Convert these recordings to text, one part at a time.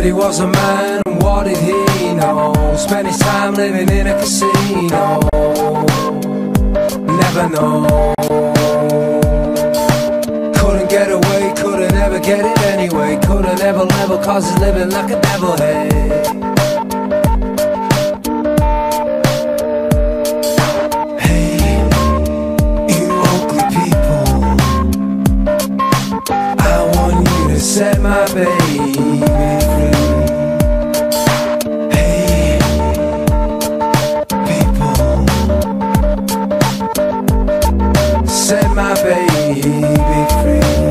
said he was a man, and what did he know? Spent his time living in a casino. Never know. Couldn't get away, couldn't ever get it anyway. Couldn't ever level, cause he's living like a devil, hey. Set my baby free. Hey, people, set my baby free.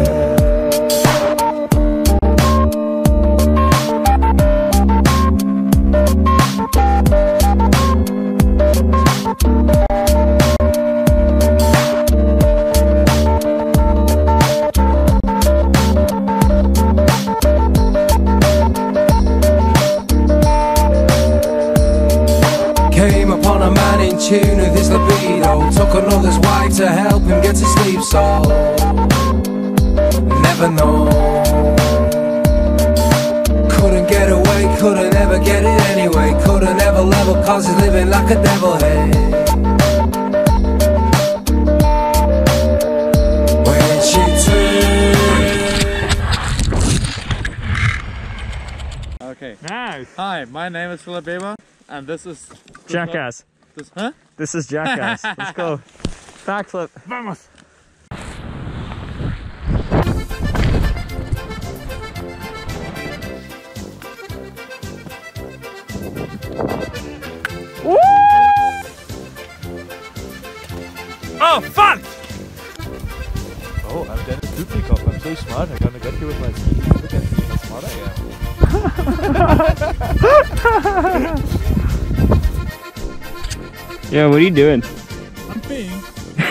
Came upon a man in tune with his libido. Took another's wife to help him get to sleep, so never know. Couldn't get away, couldn't ever get it anyway. Couldn't ever level, cause he's living like a devil, hey. When she turned. Okay. Nice. Hi, my name is Philip Weber, and this is Jackass. Huh? This is Jackass. Let's go. Backflip. Vamos. Woo! Oh, fuck! Oh, I'm Dennis Dubnikov. I'm so smart. I'm gonna get you with my skis. Look at how smart I am. Yeah, what are you doing? I'm peeing.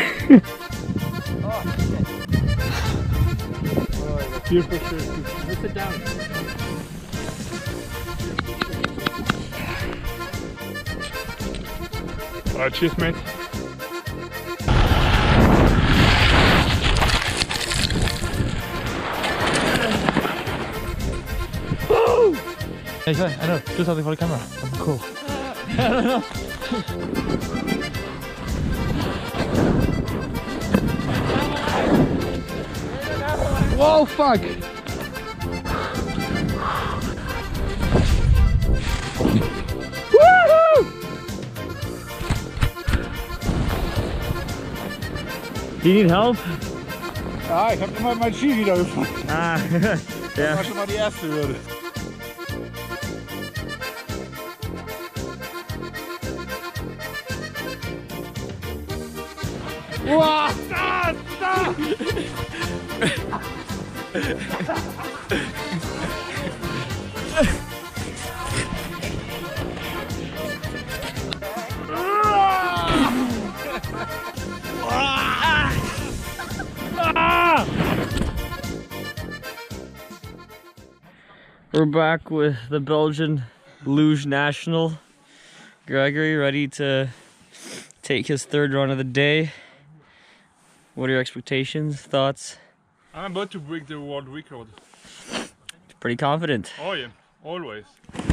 Here for sure. Let's sit down. Alright, cheers, mate. Hey, Joy, I know. Do something for the camera. I'm cool. I don't know. Whoa, fuck! Woohoo! Do you need help? Ja, ich hab immer mein Ski wieder gefunden. Ah, Das ja. war schon mal die erste Hürde. Wow! Stop! Stop! We're back with the Belgian luge national, Gregory, ready to take his third run of the day. What are your expectations, thoughts? I'm about to break the world record. Pretty confident. Oh yeah, always.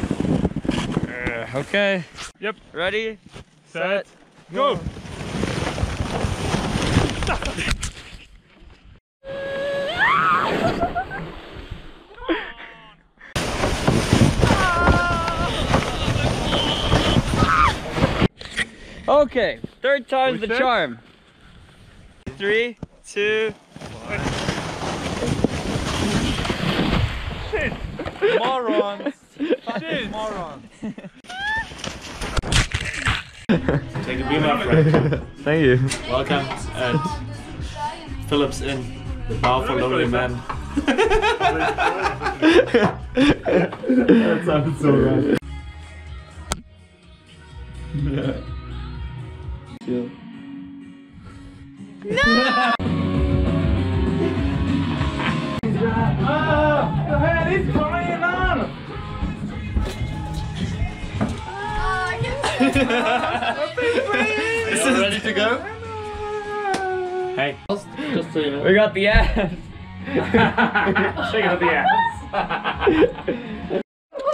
Okay. Yep. Ready, Set, go! Okay, third time's the set? charm. 3, 2, Shit! Morons! Shit! Morons! Take a beer, my friend. thank you. Welcome at Philip's Inn, the bar for lonely men. That sounds so right. Yeah. Chill. No! What is going on? Is it ready to go? Hey, just so you know. We got the ass. Shake it up the ass.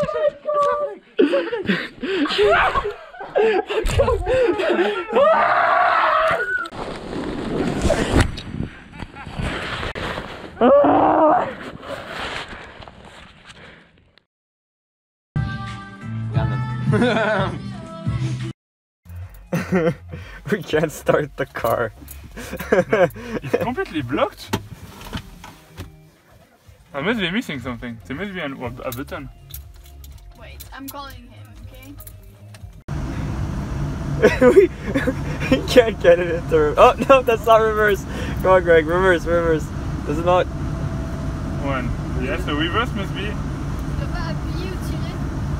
We can't start the car. It's completely blocked. I must be missing something. There must be a button. Wait, I'm calling him, okay? we can't get it into reverse. Oh no, that's not reverse. Come on, Greg, reverse, reverse. Does it not? One. Yes, the reverse must be. Je peux pas appuyer ou tirer?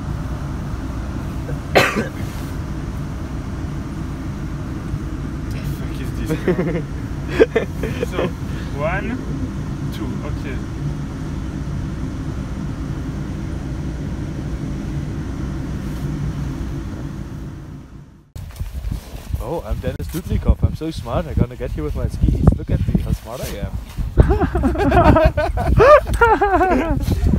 The fuck is this? So, 1, 2, okay. Oh, I'm Dennis Dudlikov. I'm so smart. I'm gonna get here with my skis. Look at me, how smart I am.